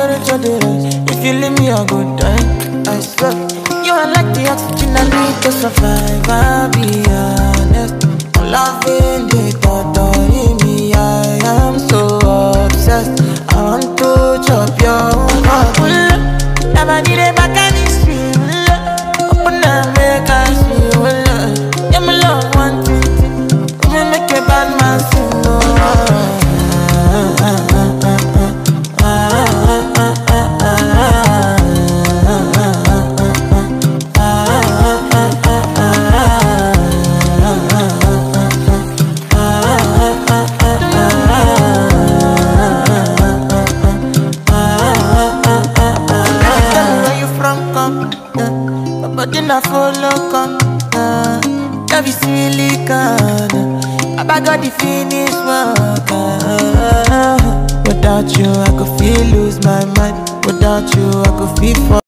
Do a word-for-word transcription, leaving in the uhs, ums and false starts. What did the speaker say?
courage or the rest. If you leave me, I go die. I swear. You are like the oxygen I need to survive. I'll be honest. I'm loving the thought of me. I am so obsessed. I want to chop your heart. Never need a back and it's real. Open up, make us feel. Yeah, my love, one thing. Come make a bad man sing. But then I follow come, uh, that be silicon. I got the finish work. Uh, without you, I could feel lose my mind. Without you, I could feel for.